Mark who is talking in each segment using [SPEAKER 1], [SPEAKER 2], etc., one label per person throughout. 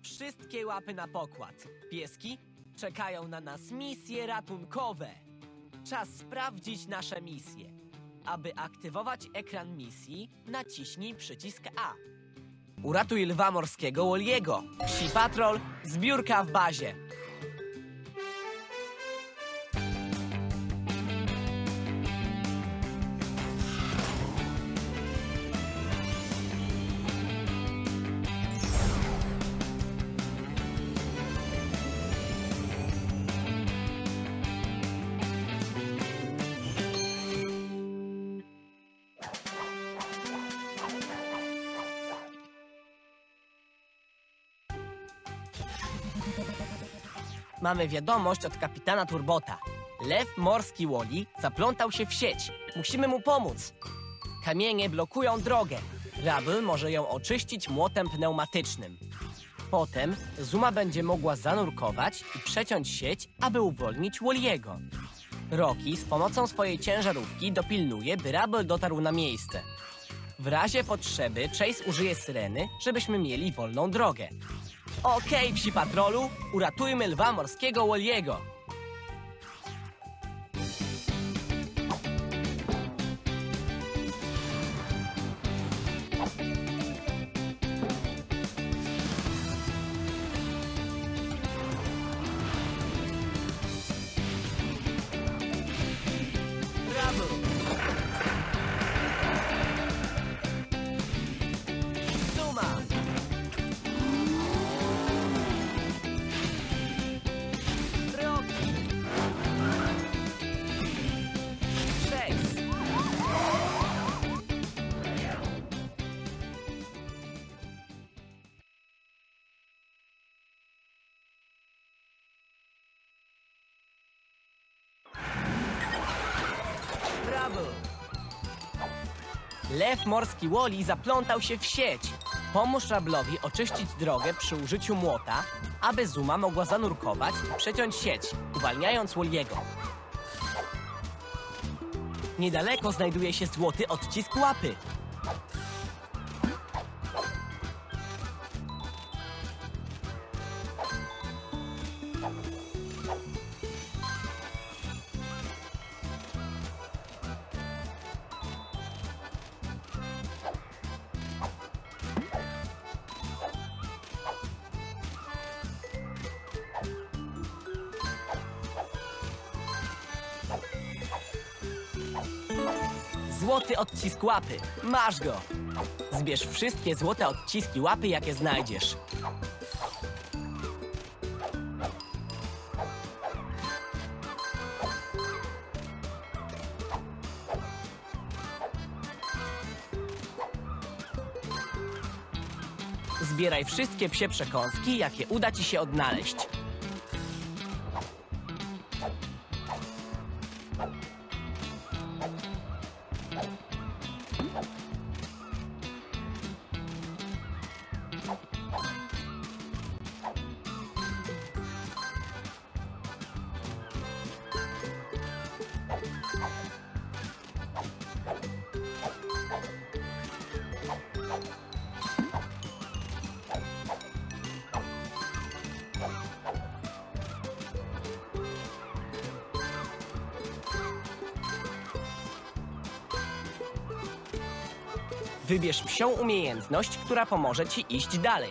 [SPEAKER 1] Wszystkie łapy na pokład. Pieski, czekają na nas misje ratunkowe. Czas sprawdzić nasze misje. Aby aktywować ekran misji, naciśnij przycisk A. Uratuj lwa morskiego Wally'ego. Psi Patrol, zbiórka w bazie. Mamy wiadomość od kapitana Turbota. Lew morski Wally zaplątał się w sieć. Musimy mu pomóc. Kamienie blokują drogę. Rubble może ją oczyścić młotem pneumatycznym. Potem Zuma będzie mogła zanurkować i przeciąć sieć, aby uwolnić Wally'ego. Rocky z pomocą swojej ciężarówki dopilnuje, by Rubble dotarł na miejsce. W razie potrzeby Chase użyje syreny, żebyśmy mieli wolną drogę. Okej, Psi Patrolu, uratujmy lwa morskiego Wally'ego. Lew morski Wally zaplątał się w sieć. Pomóż Rubble'owi oczyścić drogę przy użyciu młota, aby Zuma mogła zanurkować i przeciąć sieć, uwalniając Wally'ego. Niedaleko znajduje się złoty odcisk łapy. Złoty odcisk łapy. Masz go! Zbierz wszystkie złote odciski łapy, jakie znajdziesz. Zbieraj wszystkie psie przekąski, jakie uda ci się odnaleźć. Wybierz psią umiejętność, która pomoże ci iść dalej.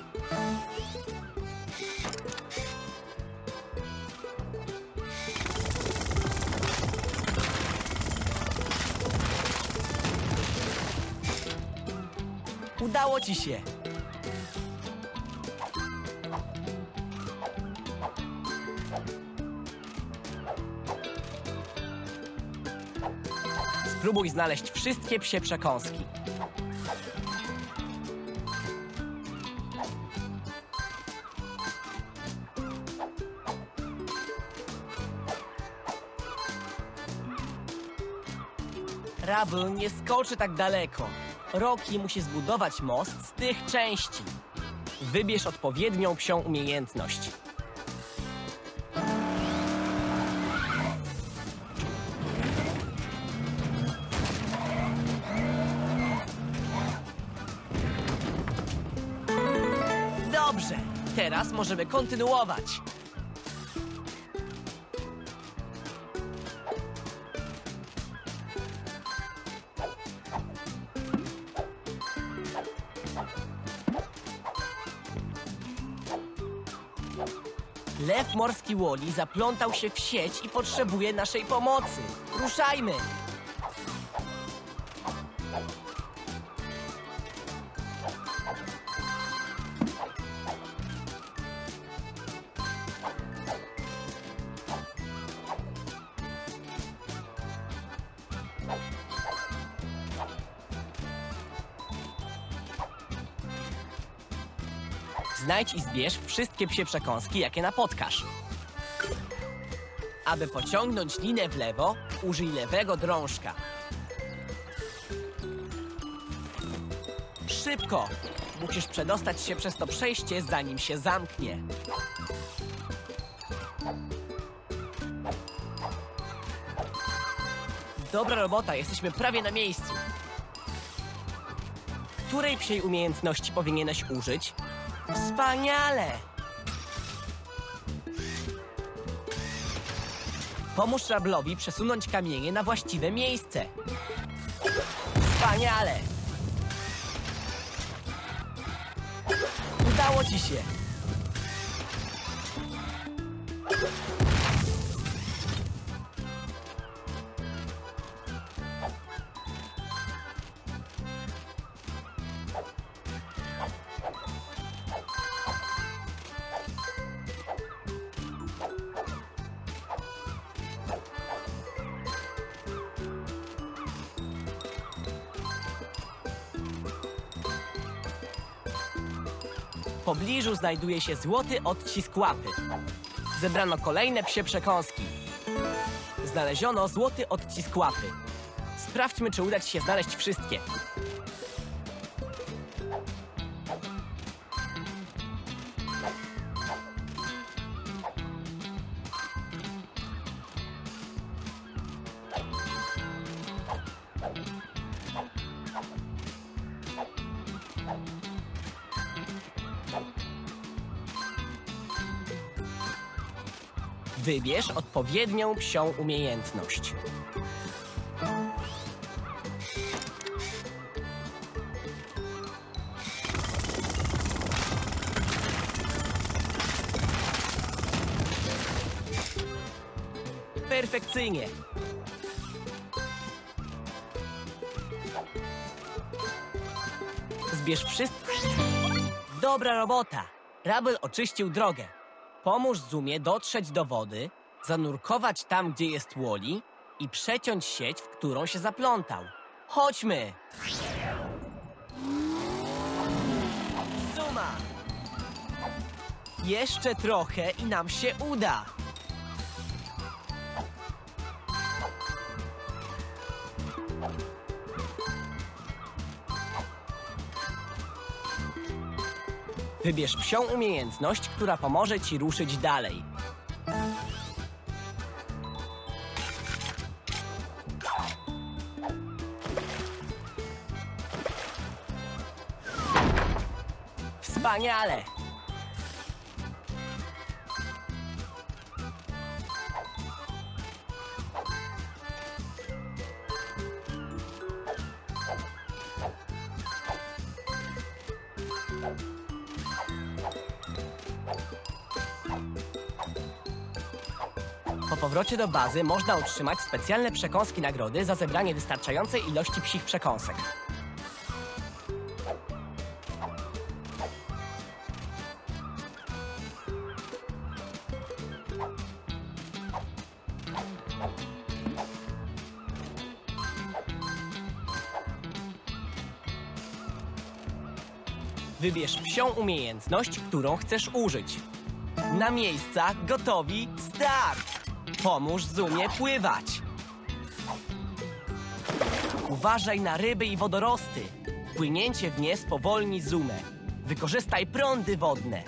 [SPEAKER 1] Udało ci się! Spróbuj znaleźć wszystkie psie przekąski. Rubble nie skoczy tak daleko. Rocky musi zbudować most z tych części. Wybierz odpowiednią psią umiejętność. Dobrze! Teraz możemy kontynuować. Lew morski Wally zaplątał się w sieć i potrzebuje naszej pomocy. Ruszajmy! Znajdź i zbierz wszystkie psie przekąski, jakie napotkasz. Aby pociągnąć linę w lewo, użyj lewego drążka. Szybko! Musisz przedostać się przez to przejście, zanim się zamknie. Dobra robota, jesteśmy prawie na miejscu. Której psiej umiejętności powinieneś użyć? Wspaniale! Pomóż Rubble'owi przesunąć kamienie na właściwe miejsce. Wspaniale! Udało ci się! W pobliżu znajduje się złoty odcisk łapy. Zebrano kolejne psie przekąski. Znaleziono złoty odcisk łapy. Sprawdźmy, czy uda ci się znaleźć wszystkie. Wybierz odpowiednią psią umiejętność. Perfekcyjnie. Zbierz wszystko. Dobra robota. Rubble oczyścił drogę. Pomóż Zoomie dotrzeć do wody, zanurkować tam, gdzie jest Wally i przeciąć sieć, w którą się zaplątał. Chodźmy! Zuma! Jeszcze trochę i nam się uda! Wybierz psią umiejętność, która pomoże ci ruszyć dalej. Wspaniale! Po powrocie do bazy można otrzymać specjalne przekąski nagrody za zebranie wystarczającej ilości psich przekąsek. Wybierz psią umiejętność, którą chcesz użyć. Na miejsca, gotowi, start! Pomóż Zoomie pływać. Uważaj na ryby i wodorosty. Płynięcie w nie spowolni Zoomę. Wykorzystaj prądy wodne.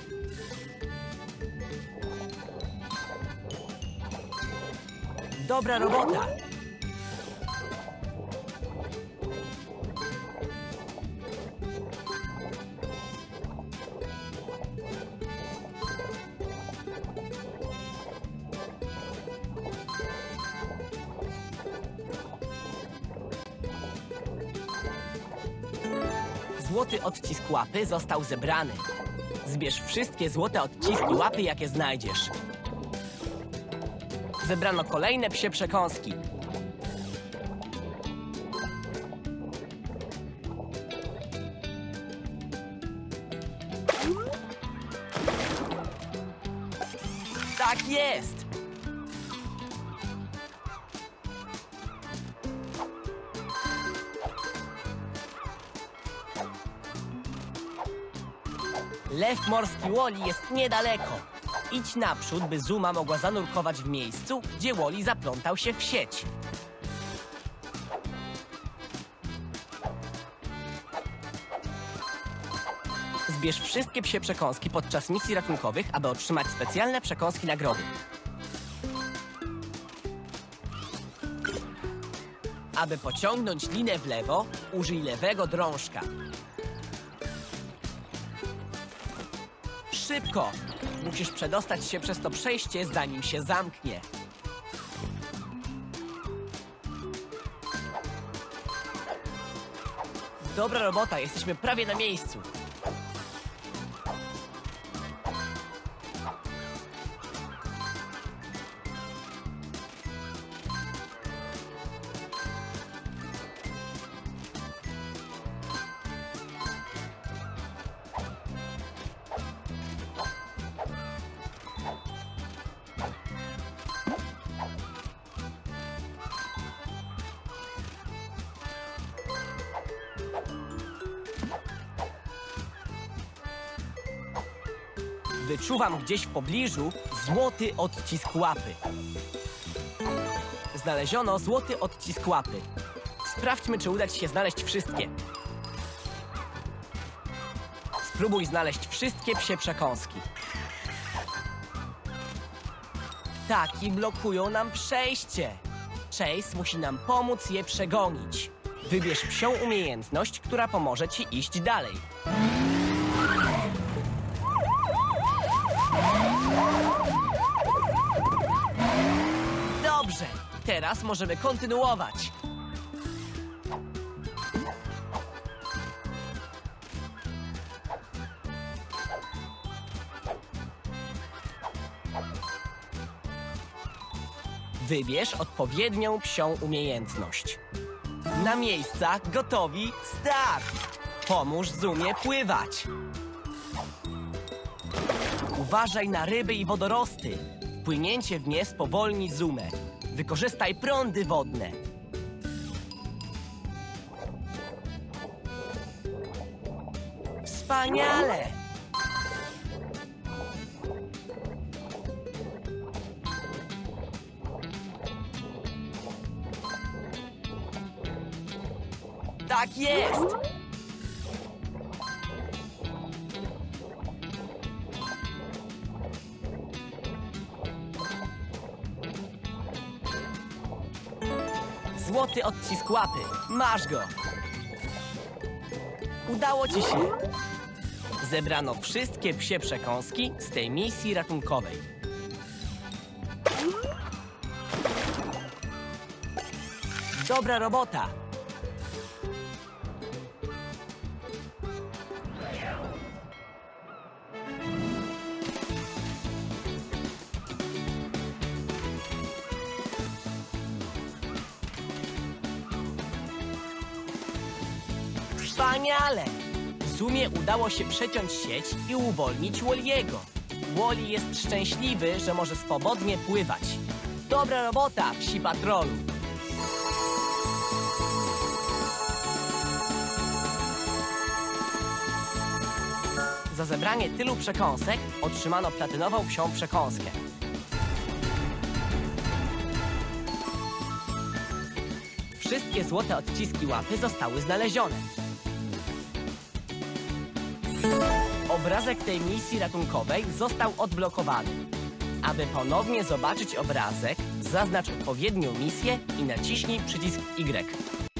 [SPEAKER 1] Dobra robota! Złoty odcisk łapy został zebrany. Zbierz wszystkie złote odciski łapy, jakie znajdziesz. Zebrano kolejne psie przekąski. Tak jest! Lew morski Wally jest niedaleko. Idź naprzód, by Zuma mogła zanurkować w miejscu, gdzie Wally zaplątał się w sieć. Zbierz wszystkie psie przekąski podczas misji ratunkowych, aby otrzymać specjalne przekąski nagrody. Aby pociągnąć linę w lewo, użyj lewego drążka. Szybko! Musisz przedostać się przez to przejście, zanim się zamknie. Dobra robota, jesteśmy prawie na miejscu. Wyczuwam gdzieś w pobliżu złoty odcisk łapy. Znaleziono złoty odcisk łapy. Sprawdźmy, czy uda ci się znaleźć wszystkie. Spróbuj znaleźć wszystkie psie przekąski. Tak, i blokują nam przejście. Chase musi nam pomóc je przegonić. Wybierz psią umiejętność, która pomoże ci iść dalej. Dobrze, teraz możemy kontynuować. Wybierz odpowiednią psią umiejętność. Na miejsca, gotowi, start! Pomóż Zumie pływać. Uważaj na ryby i wodorosty. Płynięcie w nie spowolni Zumę. Wykorzystaj prądy wodne. Wspaniale! Tak jest! Złoty odcisk łapy. Masz go! Udało ci się! Zebrano wszystkie psie przekąski z tej misji ratunkowej. Dobra robota! Wspaniale! Zumie udało się przeciąć sieć i uwolnić Wally'ego. Wally jest szczęśliwy, że może swobodnie pływać. Dobra robota, psi patrolu! Za zebranie tylu przekąsek otrzymano platynową psią przekąskę. Wszystkie złote odciski łapy zostały znalezione. Obrazek tej misji ratunkowej został odblokowany. Aby ponownie zobaczyć obrazek, zaznacz odpowiednią misję i naciśnij przycisk Y.